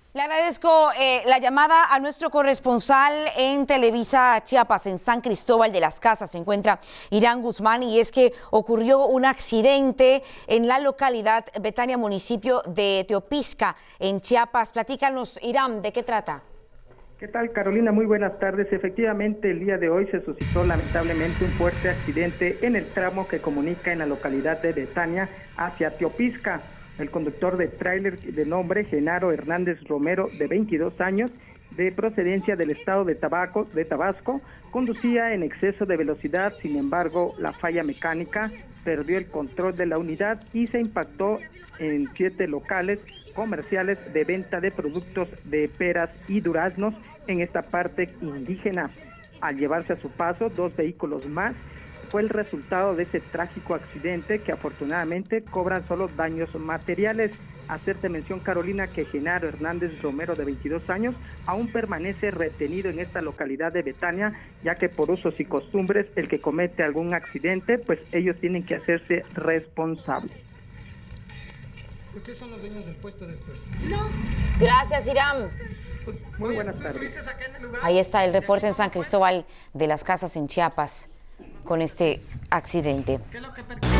Le agradezco la llamada a nuestro corresponsal en Televisa Chiapas, en San Cristóbal de las Casas. Se encuentra Irán Guzmán y es que ocurrió un accidente en la localidad Betania, municipio de Teopisca, en Chiapas. Platícanos, Irán, ¿de qué trata? ¿Qué tal, Carolina? Muy buenas tardes. Efectivamente, el día de hoy se suscitó lamentablemente un fuerte accidente en el tramo que comunica en la localidad de Betania hacia Teopisca. El conductor de tráiler de nombre Genaro Hernández Romero, de 22 años, de procedencia del estado de Tabasco, conducía en exceso de velocidad. Sin embargo, la falla mecánica perdió el control de la unidad y se impactó en 7 locales comerciales de venta de productos de peras y duraznos en esta parte indígena. Al llevarse a su paso 2 vehículos más, fue el resultado de ese trágico accidente que afortunadamente cobran solo daños materiales. Hacerte mención, Carolina, que Genaro Hernández Romero, de 22 años, aún permanece retenido en esta localidad de Betania, ya que por usos y costumbres, el que comete algún accidente, pues ellos tienen que hacerse responsables. ¿Ustedes son los dueños del puesto de estos? No. Gracias, Irán. Muy buenas tardes. Ahí está el reporte en San Cristóbal de las Casas, en Chiapas, con este accidente.